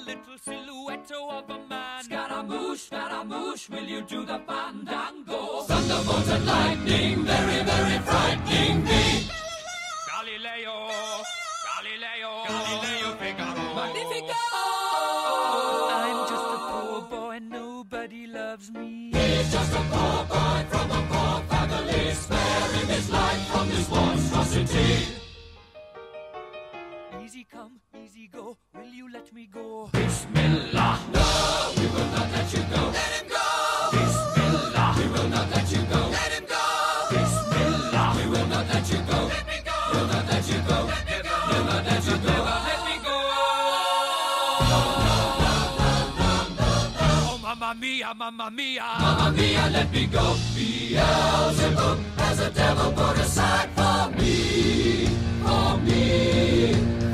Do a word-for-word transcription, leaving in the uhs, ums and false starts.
little silhouette of a man. Scaramouche, Scaramouche, will you do the fandango? Thunderbolt and lightning, very, very frightening me. Galileo, Galileo, Galileo Figaro. Magnifico! I'm just a poor boy, nobody loves me. He's just a poor boy from a poor family, sparing his life from this monstrosity. Easy come, easy go, will you let me go? Bismillah, no, we will not let you go. Let him go! Bismillah, we will not let you go. Let him go! Bismillah, we will not let you go. Let me go! We'll not let you go. Let me go! We'll not let you go. Let me go! No, no, no, no, no, no, no. Oh, mamma mia, mamma mia. Mamma mia, let me go. Beelzebub has a devil put aside for me, for me.